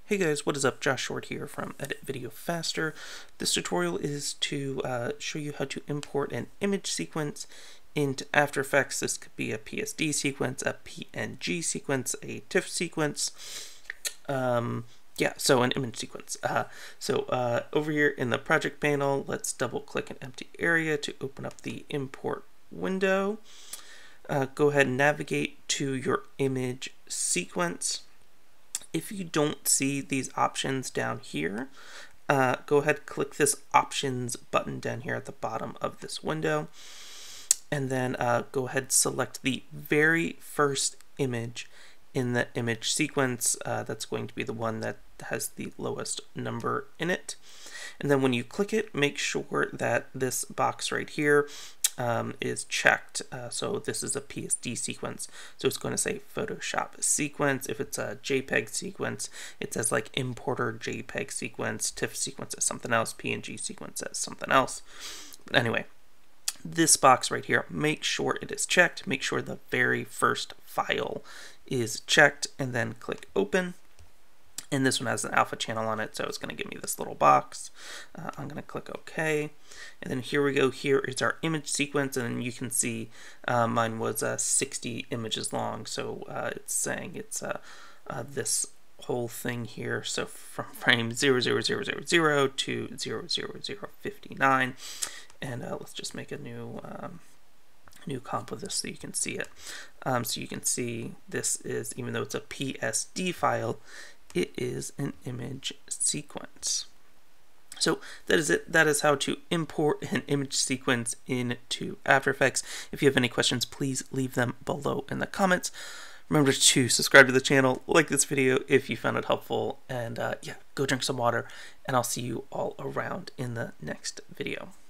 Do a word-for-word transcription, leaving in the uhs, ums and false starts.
Hey guys, what is up? Josh Short here from Edit Video Faster. This tutorial is to uh, show you how to import an image sequence into After Effects. This could be a P S D sequence, a P N G sequence, a TIFF sequence. Um, yeah, so an image sequence. Uh, so uh, over here in the project panel, let's double click an empty area to open up the import window. Uh, go ahead and navigate to your image sequence. If you don't see these options down here, uh, go ahead and click this options button down here at the bottom of this window, and then uh, go ahead and select the very first image in the image sequence. Uh, that's going to be the one that has the lowest number in it. And then when you click it, make sure that this box right here Um, is checked. Uh, so this is a P S D sequence, so it's going to say Photoshop sequence. If it's a JPEG sequence, it says like importer JPEG sequence, TIFF sequence as something else, P N G sequence as something else. But anyway, this box right here, make sure it is checked. Make sure the very first file is checked, and then click open. And this one has an alpha channel on it, so it's going to give me this little box. Uh, I'm going to click OK. And then here we go. Here is our image sequence, and you can see uh, mine was uh, sixty images long. So uh, it's saying it's uh, uh, this whole thing here. So from frame zero zero zero zero zero to zero zero zero five nine. And uh, let's just make a new um, new comp with this so you can see it. Um, so you can see this is, even though it's a P S D file, it is an image sequence. So that is it. That is how to import an image sequence into After Effects. If you have any questions, please leave them below in the comments. Remember to subscribe to the channel, like this video if you found it helpful, and uh, yeah, go drink some water, and I'll see you all around in the next video.